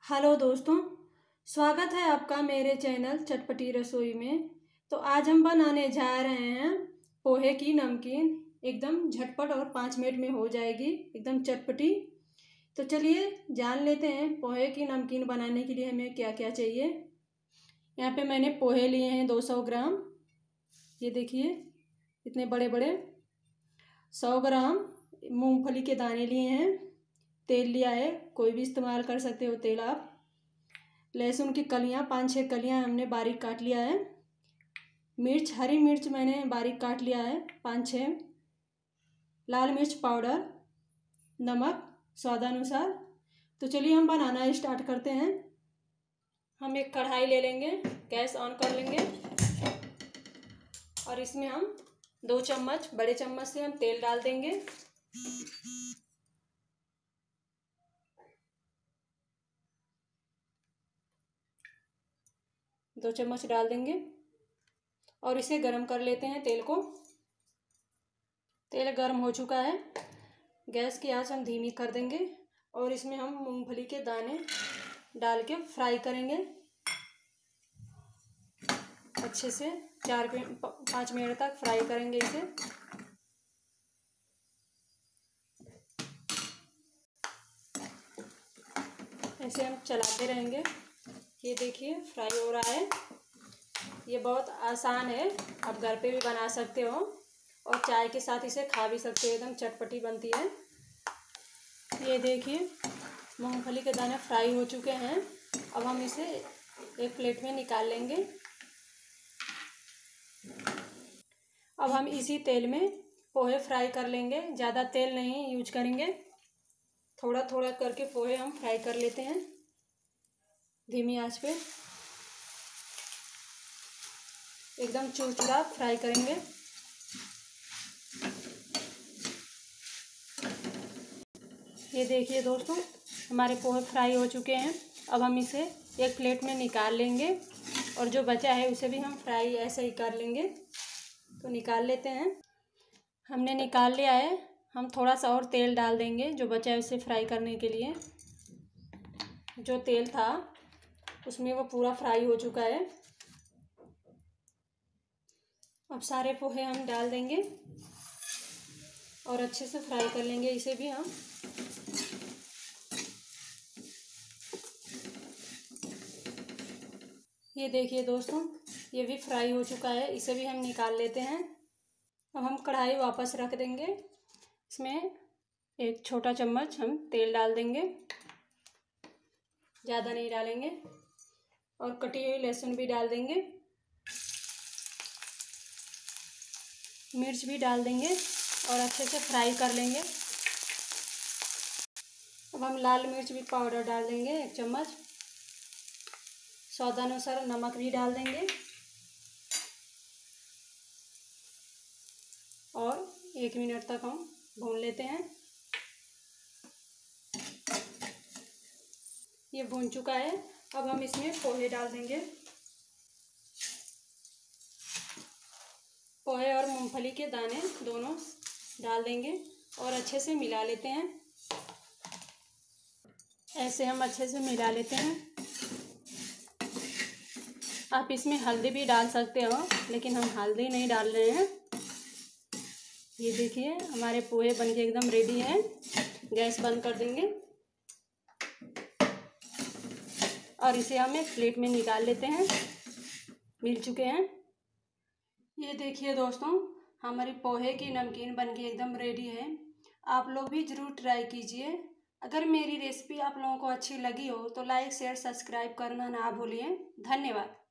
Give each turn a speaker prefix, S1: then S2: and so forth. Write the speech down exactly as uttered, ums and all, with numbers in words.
S1: Hello दोस्तों, स्वागत है आपका मेरे चैनल चटपटी रसोई में। तो आज हम बनाने जा रहे हैं पोहे की नमकीन। एकदम झटपट और पाँच मिनट में हो जाएगी, एकदम चटपटी। तो चलिए जान लेते हैं पोहे की नमकीन बनाने के लिए हमें क्या क्या चाहिए। यहाँ पे मैंने पोहे लिए हैं दो सौ ग्राम, ये देखिए इतने बड़े बड़े। सौ ग्राम मूंगफली के दाने लिए हैं। तेल लिया है, कोई भी इस्तेमाल कर सकते हो तेल आप। लहसुन की कलियां, पाँच छः कलियां हमने बारीक काट लिया है। मिर्च, हरी मिर्च मैंने बारीक काट लिया है पाँच छः। लाल मिर्च पाउडर, नमक स्वादानुसार। तो चलिए हम बनाना स्टार्ट करते हैं। हम एक कढ़ाई ले लेंगे, गैस ऑन कर लेंगे और इसमें हम दो चम्मच, बड़े चम्मच से हम तेल डाल देंगे। दो चम्मच डाल देंगे और इसे गरम कर लेते हैं तेल को। तेल गरम हो चुका है, गैस की आंच हम धीमी कर देंगे और इसमें हम मूंगफली के दाने डाल के फ्राई करेंगे अच्छे से। चार पाँच मिनट तक फ्राई करेंगे इसे। ऐसे हम चलाते रहेंगे। ये देखिए फ्राई हो रहा है। ये बहुत आसान है, आप घर पे भी बना सकते हो और चाय के साथ इसे खा भी सकते हो, एकदम चटपटी बनती है। ये देखिए मूंगफली के दाने फ्राई हो चुके हैं। अब हम इसे एक प्लेट में निकाल लेंगे। अब हम इसी तेल में पोहे फ्राई कर लेंगे, ज़्यादा तेल नहीं यूज करेंगे। थोड़ा थोड़ा करके पोहे हम फ्राई कर लेते हैं धीमी आंच पे। एकदम चुरचुरा फ्राई करेंगे। ये देखिए दोस्तों, हमारे पोहे फ्राई हो चुके हैं। अब हम इसे एक प्लेट में निकाल लेंगे और जो बचा है उसे भी हम फ्राई ऐसे ही कर लेंगे। तो निकाल लेते हैं। हमने निकाल लिया है। हम थोड़ा सा और तेल डाल देंगे जो बचा है उसे फ्राई करने के लिए। जो तेल था उसमें वो पूरा फ्राई हो चुका है। अब सारे पोहे हम डाल देंगे और अच्छे से फ्राई कर लेंगे इसे भी हम। ये देखिए दोस्तों, ये भी फ्राई हो चुका है, इसे भी हम निकाल लेते हैं। अब हम कढ़ाई वापस रख देंगे। इसमें एक छोटा चम्मच हम तेल डाल देंगे, ज़्यादा नहीं डालेंगे। और कटी हुई लहसुन भी डाल देंगे, मिर्च भी डाल देंगे और अच्छे से फ्राई कर लेंगे। अब हम लाल मिर्च भी पाउडर डाल देंगे एक चम्मच। स्वादानुसार नमक भी डाल देंगे और एक मिनट तक हम भून लेते हैं। ये भून चुका है। अब हम इसमें पोहे डाल देंगे। पोहे और मूंगफली के दाने दोनों डाल देंगे और अच्छे से मिला लेते हैं। ऐसे हम अच्छे से मिला लेते हैं। आप इसमें हल्दी भी डाल सकते हो, लेकिन हम हल्दी नहीं डाल रहे हैं। ये देखिए हमारे पोहे बनके एकदम रेडी हैं। गैस बंद कर देंगे और इसे हम एक प्लेट में निकाल लेते हैं। मिल चुके हैं। ये देखिए दोस्तों, हमारी पोहे की नमकीन बनके एकदम रेडी है। आप लोग भी ज़रूर ट्राई कीजिए। अगर मेरी रेसिपी आप लोगों को अच्छी लगी हो तो लाइक शेयर सब्सक्राइब करना ना भूलिए। धन्यवाद।